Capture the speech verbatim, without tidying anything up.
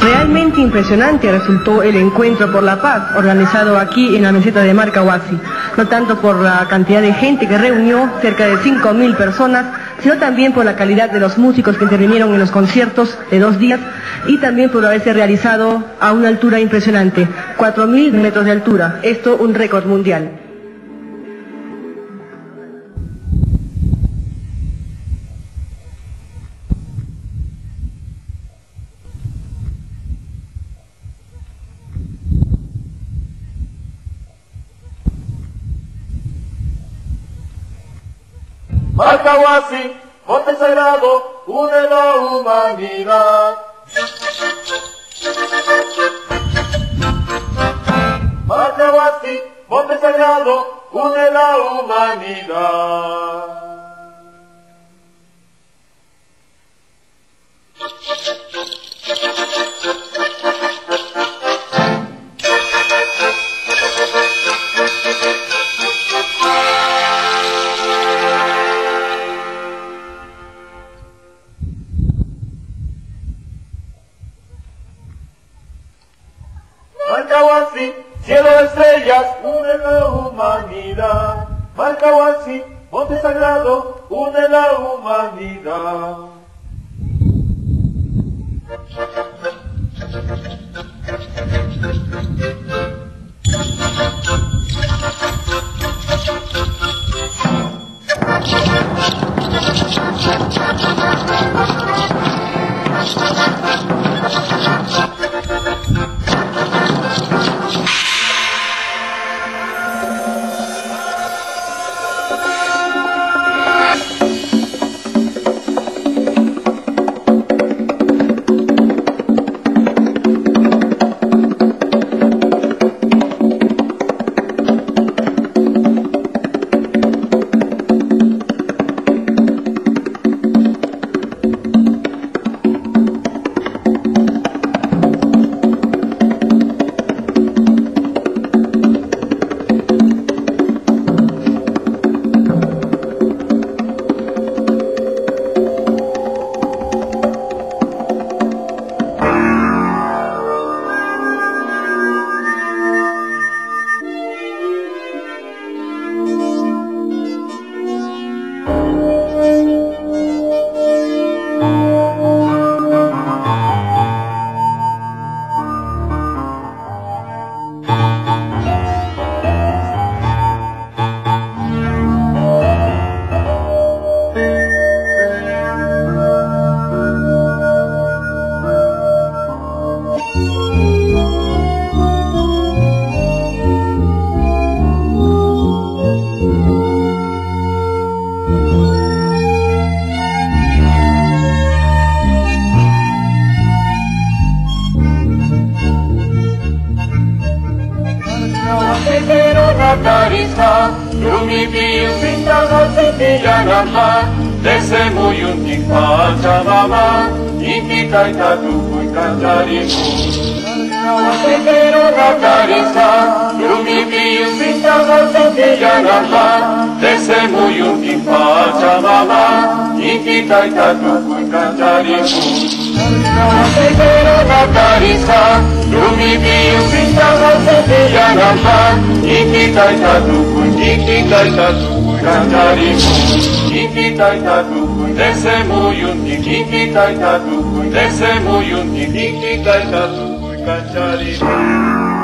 Realmente impresionante resultó el Encuentro por la Paz, organizado aquí en la meseta de Marcahuasi, no tanto por la cantidad de gente que reunió, cerca de cinco mil personas, sino también por la calidad de los músicos que intervinieron en los conciertos de dos días y también por haberse realizado a una altura impresionante, cuatro mil metros de altura, esto un récord mundial. Marcahuasi, monte sagrado, une la humanidad. Marcahuasi, monte sagrado, une la humanidad. Marcahuasi, cielo de estrellas, une la humanidad. Marcahuasi, monte sagrado, une la humanidad. Lumipil bintang sitiyanama, dese muyuntik Pachamama, ikitai tatukuy kanjarimu. Sekero nakarisa, lumipil bintang sitiyanama, dese muyuntik Pachamama, ikitai tatukuy kanjarimu. Sekero nakarisa, lumipil bintang sitiyanama, ikitai tatukuy, ikitai tatukuy kanjarimu. Ikitai tatukuy, dese muyuntik, ikitai tatukuy, dese muyuntik, ikitai tatukuy kanjarimu.